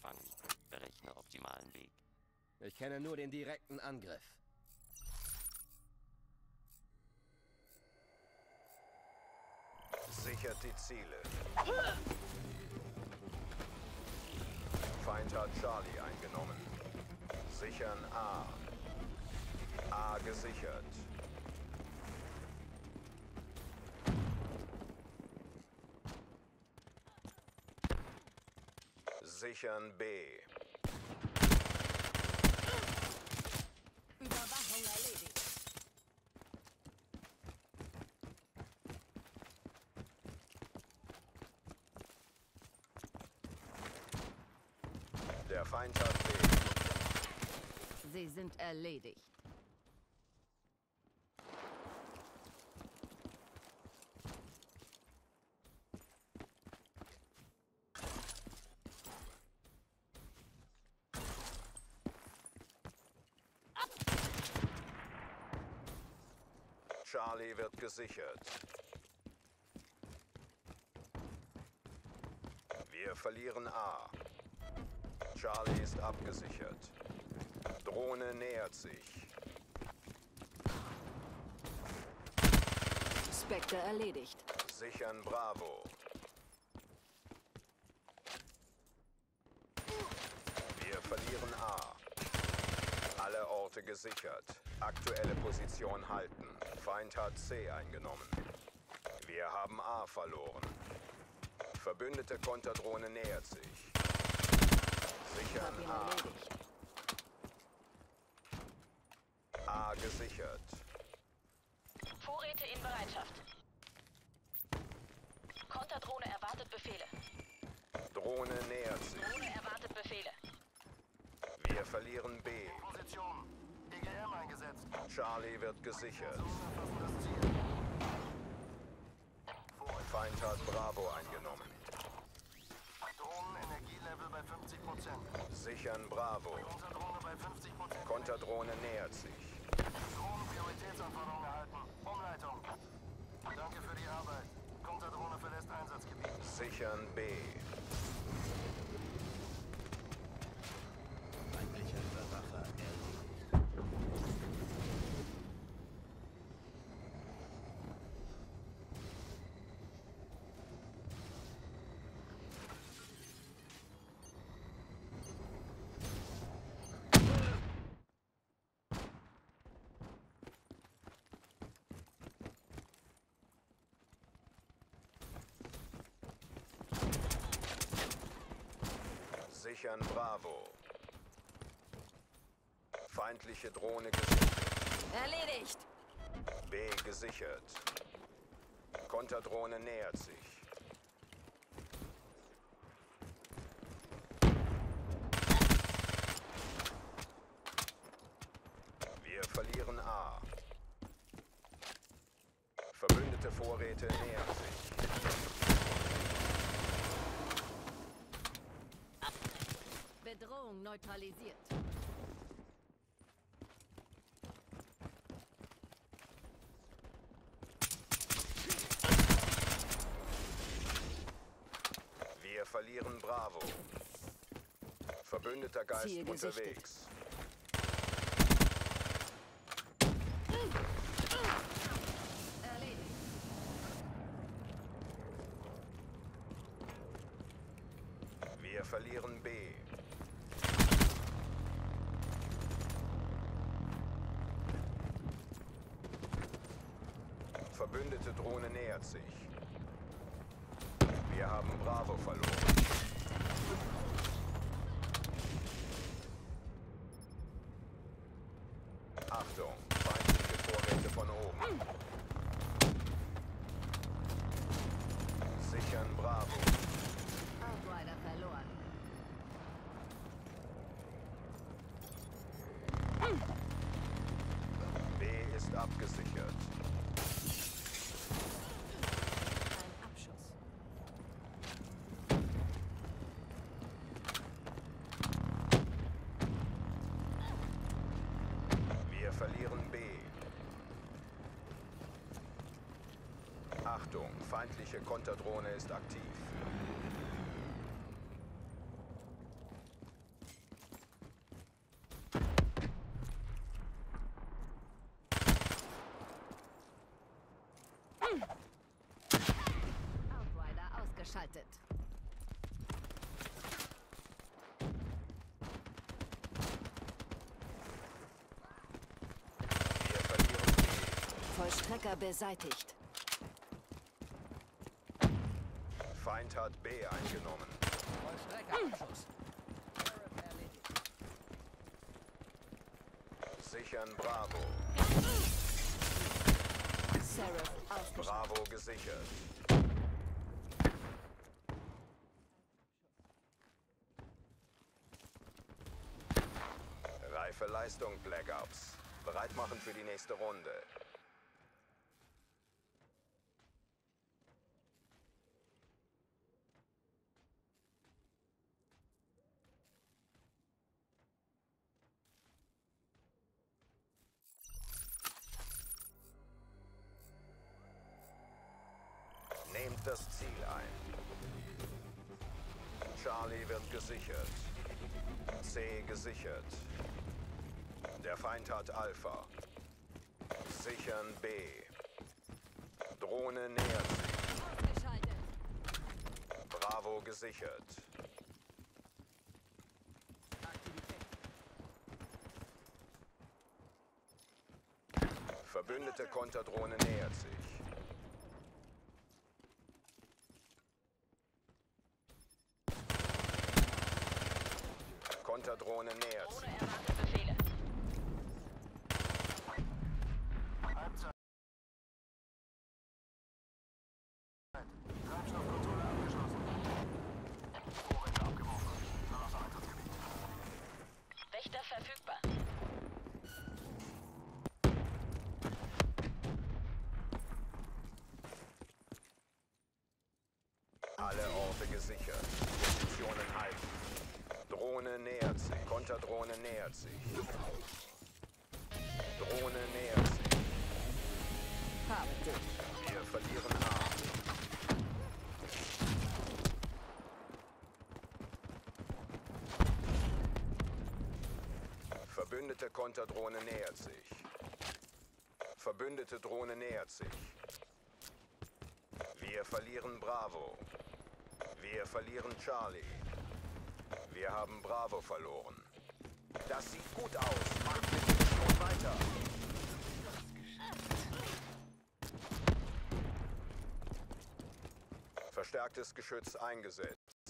empfangen. Berechne optimalen Weg. Ich kenne nur den direkten Angriff. Sichert die Ziele. Feind hat Charlie eingenommen. Sichern A. A gesichert. Sichern B. Überwachung erledigt. Der Feind hat B. Sie sind erledigt. Charlie wird gesichert. Wir verlieren A. Charlie ist abgesichert. Drohne nähert sich. Spectre erledigt. Sichern Bravo. Wir verlieren A. Alle Orte gesichert. Aktuelle Position halten. Feind hat C eingenommen. Wir haben A verloren. Verbündete Konterdrohne nähert sich. Sichern A. A gesichert. Vorräte in Bereitschaft. Konterdrohne erwartet Befehle. Drohne nähert sich. Drohne erwartet Befehle. Wir verlieren B. Position. EGM eingesetzt. Charlie wird gesichert. Erfassen das Ziel. Feind hat Bravo eingenommen. Drohnenenergielevel bei 50%. Sichern Bravo. Konterdrohne bei 50%. Konterdrohne nähert sich. Drohnen-Prioritätsanforderungen erhalten. Umleitung. Danke für die Arbeit. Konterdrohne verlässt Einsatzgebiet. Sichern B. Feindlicher Überwacher erledigt. Sichern Bravo. Feindliche Drohne gesichert. Erledigt. B gesichert. Konterdrohne nähert sich. Wir verlieren A. Verbündete Vorräte nähern sich. Bedrohung neutralisiert. Wir verlieren Bravo. Verbündeter Geist Ziel gesichtet. unterwegs. Erledigt. Wir verlieren B. Verbündete Drohne nähert sich. Wir haben Bravo verloren. Achtung, feindliche Vorräte von oben. Sichern Bravo. Outrider verloren. B ist abgesichert. Ein Abschuss. Wir verlieren B. Achtung, feindliche Konterdrohne ist aktiv. Ausgeschaltet. Wir verlieren B. Vollstrecker beseitigt. Feind hat B eingenommen. Vollstreckerabschuss. Sheriff erledigt. Sichern Bravo. Seraph ausgeschaltet. Bravo gesichert. Reife Leistung, Black Ops. Bereit machen für die nächste Runde. Nehmt das Ziel ein. Charlie wird gesichert. C gesichert. Der Feind hat Alpha. Sichern B. Drohne nähert sich. Ausgeschaltet. Bravo gesichert. Aktivität. Verbündete Konterdrohne nähert sich. Konterdrohne nähert sich. Drohne erwartet Befehle. Halbzeit. Treibstoffkontrolle abgeschlossen. Vorräte abgeworfen. Verlasse Einsatzgebiet. Wächter verfügbar. Alle Orte gesichert. Positionen halten. Drohne nähert sich. Konterdrohne nähert sich. Drohne nähert sich. Habt dich. Wir verlieren A. Verbündete Konterdrohne nähert sich. Verbündete Drohne nähert sich. Wir verlieren Bravo. Wir verlieren Charlie. Wir haben Bravo verloren. Das sieht gut aus. Macht mit der Mission weiter. Verstärktes Geschütz eingesetzt.